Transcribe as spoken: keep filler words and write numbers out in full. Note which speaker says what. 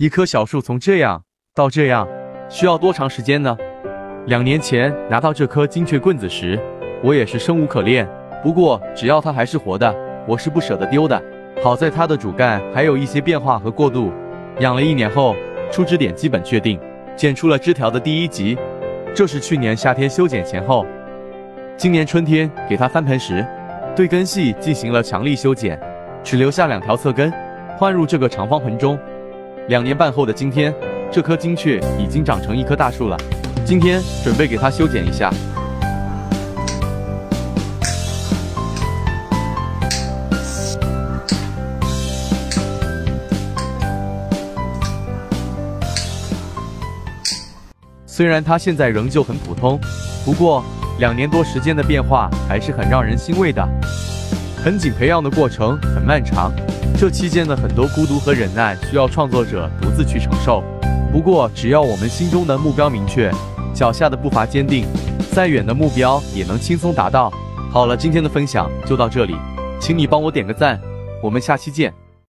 Speaker 1: 一棵小树从这样到这样，需要多长时间呢？两年前拿到这颗金雀棍子时，我也是生无可恋。不过只要它还是活的，我是不舍得丢的。好在它的主干还有一些变化和过渡，养了一年后，出枝点基本确定，剪出了枝条的第一级。这是去年夏天修剪前后，今年春天给它翻盆时，对根系进行了强力修剪，只留下两条侧根，换入这个长方盆中。两年半后的今天，这棵金雀已经长成一棵大树了。今天准备给它修剪一下。虽然它现在仍旧很普通，不过两年多时间的变化还是很让人欣慰的。盆景培养的过程很漫长，这期间的很多孤独和忍耐需要创作者独自去承受。不过只要我们心中的目标明确，脚下的步伐坚定，再远的目标也能轻松达到。好了，今天的分享就到这里，请你帮我点个赞，我们下期见。